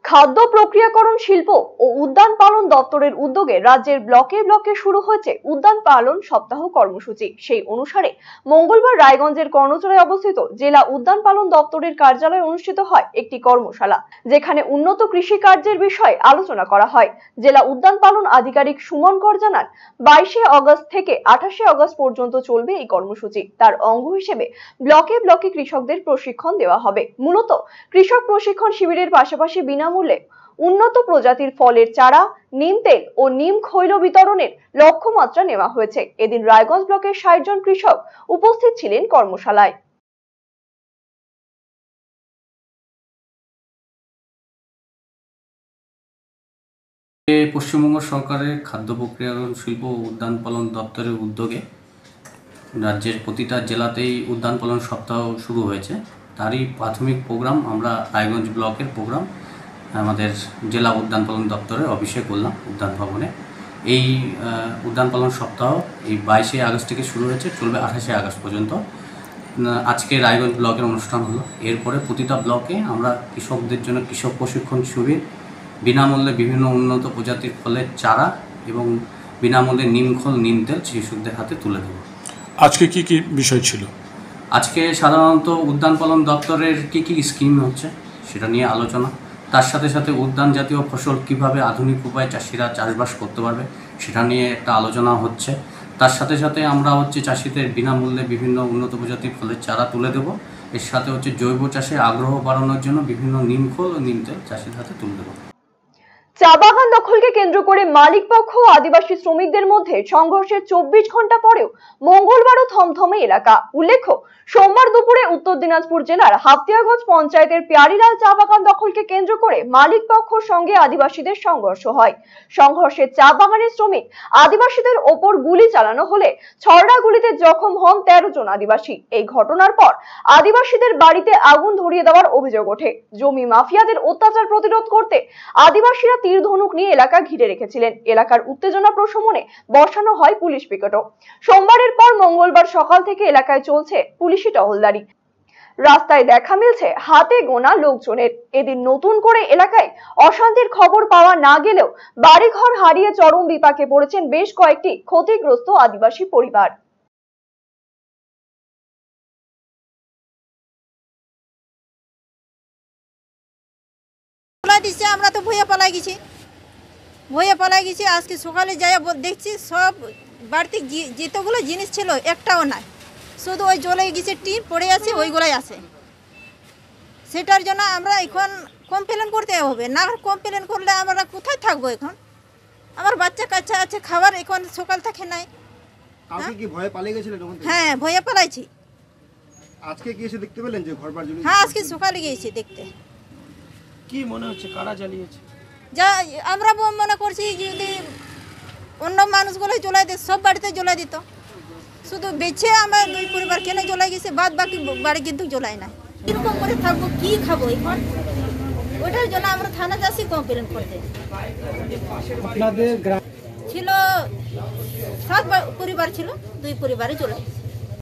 খাদ্য প্রক্রিয়াকরণ শিল্প ও উদ্যান পালন দপ্তরের উদ্যোগে রাজ্যের ব্লকে ব্লকে শুরু হয়েছে উদ্যান পালন সপ্তাহ কর্মসূচি। সেই অনুসারে মঙ্গলবার রায়গঞ্জের কর্ণচূড়ায় অবস্থিত জেলা উদ্যান পালন দপ্তরের কার্যালয়ে অনুষ্ঠিত হয় একটি কর্মশালা, যেখানে উন্নত কৃষি কার্যের বিষয়ে আলোচনা করা হয়। জেলা উদ্যান পালন আধিকারিক সুমন কর জানান, 22 আগস্ট থেকে 28 আগস্ট পর্যন্ত চলবে এই কর্মসূচি। তার অঙ্গ হিসেবে ব্লকে ব্লকে কৃষকদের প্রশিক্ষণ দেওয়া হবে। মূলত কৃষক প্রশিক্ষণ শিবিরের পাশাপাশি বিনামূল্যে উন্নত প্রজাতির ফলের চারা, নিম তেল ও নিম খৈল বিতরণের লক্ষ্যমাত্রা নেওয়া হয়েছে। এদিন রায়গঞ্জ ব্লকের 60 জন কৃষক উপস্থিত ছিলেন কর্মশালায়। পশ্চিমবঙ্গ সরকারের খাদ্য প্রক্রিয়াকরণ শিল্প ও উদ্যান পালন দপ্তরের উদ্যোগে রাজ্যের প্রতিটা জেলাতেই উদ্যান পালন সপ্তাহ শুরু হয়েছে। তারই প্রাথমিক প্রোগ্রাম আমরা রায়গঞ্জ ব্লকের প্রোগ্রাম আমাদের জেলা উদ্যান পালন দপ্তরের অফিসে করলাম, উদ্যান ভবনে। এই উদ্যান পালন সপ্তাহ এই 22 আগস্ট থেকে শুরু হয়েছে, চলবে 28 আগস্ট পর্যন্ত। আজকে রায়গঞ্জ ব্লকের অনুষ্ঠান হলো। এরপরে প্রতিটা ব্লকে আমরা কৃষকদের জন্য কৃষক প্রশিক্ষণ শিবির, বিনামূল্যে বিভিন্ন উন্নত প্রজাতির ফলের চারা এবং বিনামূল্যে নিমখোল, নিম তেল শিশুদের হাতে তুলে দেব। আজকে কি কি বিষয় ছিল? আজকে সাধারণত উদ্যান পালন দপ্তরের কি কি স্কিম হচ্ছে সেটা নিয়ে আলোচনা, তার সাথে সাথে উদ্যান জাতীয় ফসল কিভাবে আধুনিক উপায়ে চাষিরা চাষবাস করতে পারবে সেটা নিয়ে একটা আলোচনা হচ্ছে। তার সাথে সাথে আমরা চাষিদের বিনামূল্যে বিভিন্ন উন্নত প্রজাতির ফলের চারা তুলে দেব। এর সাথে জৈব চাষে আগ্রহ বাড়ানোর জন্য বিভিন্ন নিমখোল ও নিম তেল চাষিদের হাতে তুলে দেব। চা বাগান দখলকে কেন্দ্র করে মালিক পক্ষ ও আদিবাসী শ্রমিকদের মধ্যে সংঘর্ষের 24 ঘন্টা পরেও মঙ্গলবারও থমথমে এলাকা। উল্লেখ্য, সোমবার দুপুরে উত্তর দিনাজপুর জেলার হাফতিয়াগঞ্জ পঞ্চায়েতের প্যারিলাল চা বাগান দখলকে কেন্দ্র করে মালিক পক্ষের সঙ্গে আদিবাসীদের সংঘর্ষ হয়। সংঘর্ষে চা বাগানের শ্রমিক আদিবাসীদের ওপর গুলি চালানো হলে ছড়া গুলিতে জখম হন 13 জন আদিবাসী। এই ঘটনার পর আদিবাসীদের বাড়িতে আগুন ধরিয়ে দেওয়ার অভিযোগ ওঠে। জমি মাফিয়াদের অত্যাচার প্রতিরোধ করতে আদিবাসীরা তীর ধনুক নিয়ে এলাকা ঘিরে রেখেছিলেন। এলাকার উত্তেজনা প্রশমনে বসানো হয় পুলিশ পিকেটও। সোমবারের পর মঙ্গলবার সকাল থেকে এলাকায় চলছে পুলিশি টহলদারি। রাস্তায় দেখা মিলছে হাতে গোনা লোকজনের। এদিন নতুন করে এলাকায় অশান্তির খবর পাওয়া না গেলেও বাড়িঘর হারিয়ে চরম বিপাকে পড়েছেন বেশ কয়েকটি ক্ষতিগ্রস্ত আদিবাসী পরিবার। আমরা তো ভয়ে পালাই গেছি। আজকে সকালে যাই দেখছি সব বাড়তি যেতগুলো জিনিস ছিল একটাও নাই, শুধু ওই জ্বলে গেছে, টিন পড়ে আছে, ওইগুলাই আছে। সেটার জন্য আমরা এখন কমপ্লেন করতে হবে। না কমপ্লেন করলে আমরা কোথায় থাকবো? এখন আমার বাচ্চা কাচ্চা আছে, খাবার এখন সকাল থেকে নাই। হ্যাঁ, ভয়ে পালাইছি। আজকে কি এসে দেখতে পেলেন যে ঘরবাড়ি জ্বলে? হ্যাঁ, আজকে সকালে গিয়েছি দেখতে। কি মনে হচ্ছে কারা জ্বালিয়েছে? যা আমরা মনে করছি যদি অন্য মানুষগুলো জ্বলাই দিত, সব বাড়িতে জ্বলাই দিত, শুধু বেছে আমরা 2 পরিবার কেন জ্বলাই গেছে, বাদ বাকি বাড়ি কিন্তু জ্বলাই না। কিরকম করে থাকবো, কি খাবো এখন? ওটার জন্য আমরা থানা যাচ্ছি কমপ্লেন করতে। ছিল 7 পরিবার ছিল, 2 পরিবারে জ্বলাই গেছে।